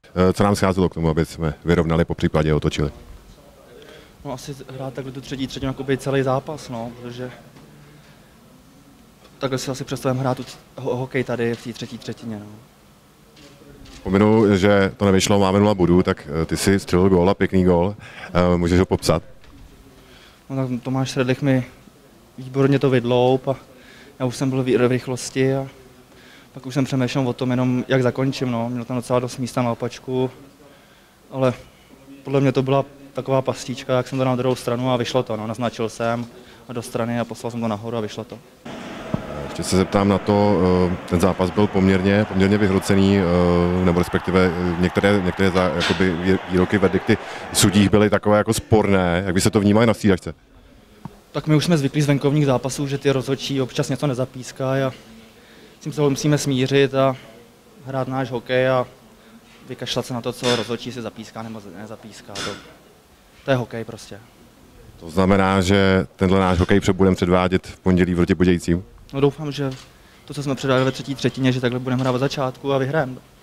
Co nám scházelo k tomu, aby jsme vyrovnali, po případě otočili? No asi hrát takhle tu třetí třetinu jakoby celý zápas, no, protože takhle si asi představím hrát tu hokej tady v té třetí třetině, no. Pominu, že to nevyšlo, máme 0 bodů, tak ty si střelil gól a pěkný gól. Můžeš ho popsat? No tak Tomáš Sredlich mi výborně to vydloup a já už jsem byl v rychlosti a pak už jsem přemýšlel o tom jenom, jak zakončím, no. Měl tam docela dost místa na opačku, ale podle mě to byla taková pastička, jak jsem to dal na druhou stranu a vyšlo to, no. Naznačil jsem a do strany a poslal jsem to nahoru a vyšlo to. Ještě se zeptám na to, ten zápas byl poměrně vyhrocený, nebo respektive některé výroky verdikty sudích byly takové jako sporné. Jak by se to vnímali na střídačce? Tak my už jsme zvyklí z venkovních zápasů, že ty rozhodčí občas něco nezapískají a s tím se musíme smířit a hrát náš hokej a vykašlat se na to, co rozhodčí si zapíská nebo nezapíská. To je hokej prostě. To znamená, že tenhle náš hokej budeme předvádět v pondělí proti Budějcím? No doufám, že to, co jsme předali ve třetí třetině, že takhle budeme hrát od začátku a vyhrajeme.